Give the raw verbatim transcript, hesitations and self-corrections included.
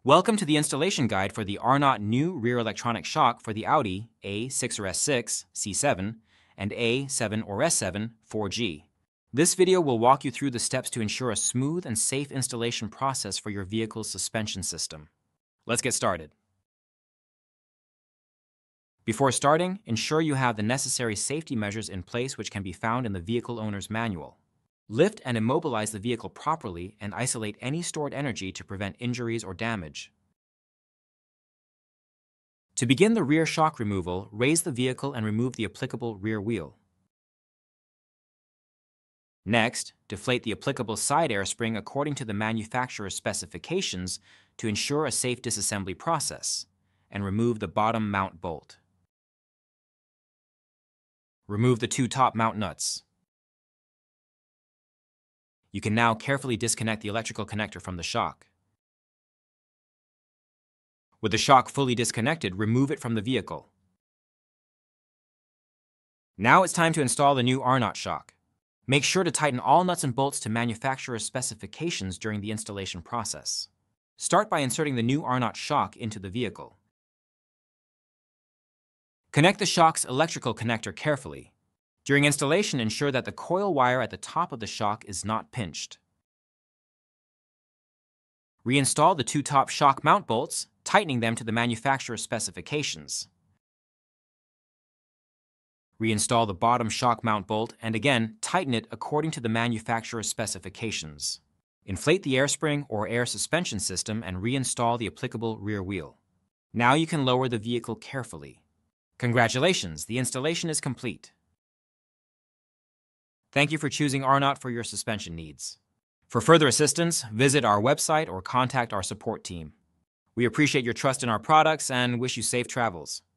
Welcome to the installation guide for the Arnott new rear electronic shock for the Audi A six or S six, C seven, and A seven or S seven, four G. This video will walk you through the steps to ensure a smooth and safe installation process for your vehicle's suspension system. Let's get started. Before starting, ensure you have the necessary safety measures in place which can be found in the vehicle owner's manual. Lift and immobilize the vehicle properly and isolate any stored energy to prevent injuries or damage. To begin the rear shock removal, raise the vehicle and remove the applicable rear wheel. Next, deflate the applicable side air spring according to the manufacturer's specifications to ensure a safe disassembly process, and remove the bottom mount bolt. Remove the two top mount nuts. You can now carefully disconnect the electrical connector from the shock. With the shock fully disconnected, remove it from the vehicle. Now it's time to install the new Arnott shock. Make sure to tighten all nuts and bolts to manufacturer's specifications during the installation process. Start by inserting the new Arnott shock into the vehicle. Connect the shock's electrical connector carefully. During installation, ensure that the coil wire at the top of the shock is not pinched. Reinstall the two top shock mount bolts, tightening them to the manufacturer's specifications. Reinstall the bottom shock mount bolt and again, tighten it according to the manufacturer's specifications. Inflate the air spring or air suspension system and reinstall the applicable rear wheel. Now you can lower the vehicle carefully. Congratulations, the installation is complete. Thank you for choosing Arnott for your suspension needs. For further assistance, visit our website or contact our support team. We appreciate your trust in our products and wish you safe travels.